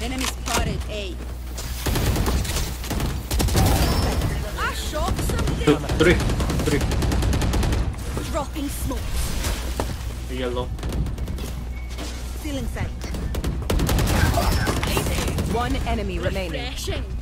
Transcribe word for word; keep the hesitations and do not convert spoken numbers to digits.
Enemy spotted A. I shot Two, something. three, three. Dropping smoke. Yellow. Ceiling sight. One enemy remaining. Refreshing.